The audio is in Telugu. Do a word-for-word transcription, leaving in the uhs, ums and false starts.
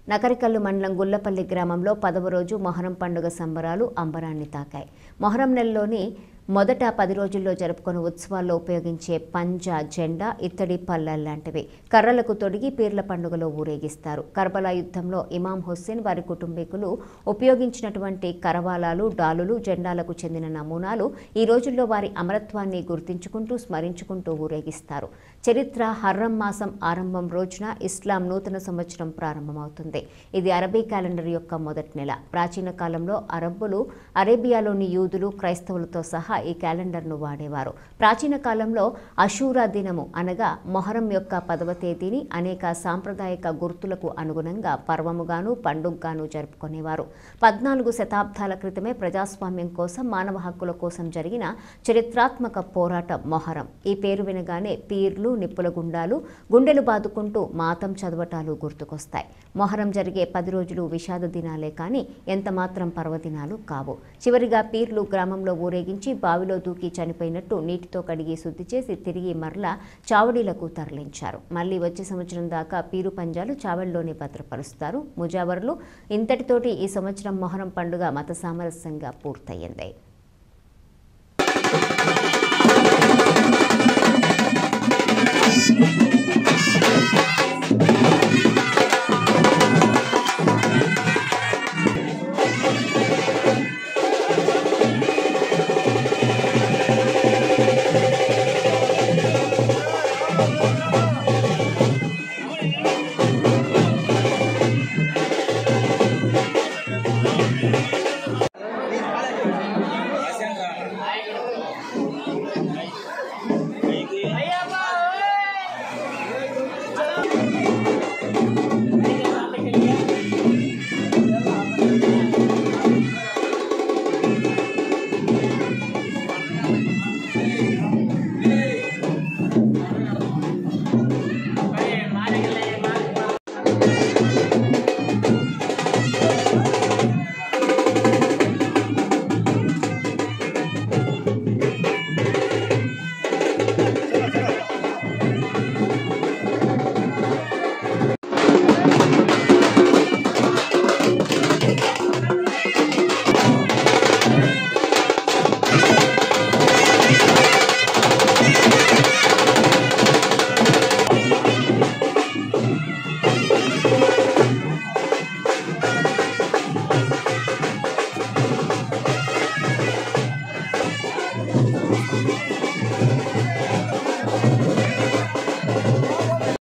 నకరికల్లు మండలం గుల్లపల్లి గ్రామంలో పదవ రోజు మొహరం పండుగ సంబరాలు అంబరాన్ని తాకాయి. మొహరం నెలలోని మొదట పది రోజుల్లో జరుపుకునే ఉత్సవాల్లో ఉపయోగించే పంజా, జెండా, ఇత్తడి పల్లె లాంటివి కర్రలకు తొడిగి పీర్ల పండుగలో ఊరేగిస్తారు. కర్బలా యుద్ధంలో ఇమాం హుస్సేన్ వారి కుటుంబీకులు ఉపయోగించినటువంటి కరవాలాలు, డాలులు, జెండాలకు చెందిన నమూనాలు ఈ రోజుల్లో వారి అమరత్వాన్ని గుర్తించుకుంటూ స్మరించుకుంటూ ఊరేగిస్తారు. చరిత్ర హర్రం మాసం ఆరంభం రోజున ఇస్లాం నూతన సంవత్సరం ప్రారంభమవుతుంది. ఇది అరబీ క్యాలెండర్ యొక్క మొదటి నెల. ప్రాచీన కాలంలో అరబ్బులు, అరేబియాలోని యూదులు, క్రైస్తవులతో సహా ఈ క్యాలెండర్ను వాడేవారు. ప్రాచీన కాలంలో అషూరా దినము అనగా మొహరం యొక్క పదవ తేదీని అనేక సాంప్రదాయక గుర్తులకు అనుగుణంగా పర్వముగాను పండుగగాను జరుపుకునేవారు. పద్నాలుగు శతాబ్దాల క్రితమే ప్రజాస్వామ్యం కోసం, మానవ హక్కుల కోసం జరిగిన చరిత్రాత్మక పోరాటం మొహరం. ఈ పేరు వినగానే పీర్లు, నిప్పుల గుండాలు, గుండెలు బాదుకుంటూ మాతం చదవటాలు గుర్తుకొస్తాయి. మొహరం జరిగే పది రోజులు విషాద దినాలే కానీ ఎంతమాత్రం పర్వదినాలు కావు. చివరిగా పీర్లు గ్రామంలో ఊరేగించి బావిలో దూకి చనిపోయినట్టు నీటితో కడిగి శుద్ధి చేసి తిరిగి మరలా చావడీలకు తరలించారు. మళ్లీ వచ్చే సంవత్సరం దాకా పీరు పంజాలు చావడిలోనే భద్రపరుస్తారు. ముజావర్లు ఇంతటితోటి ఈ సంవత్సరం మొహరం పండుగ మత సామరస్యంగా పూర్తయింది.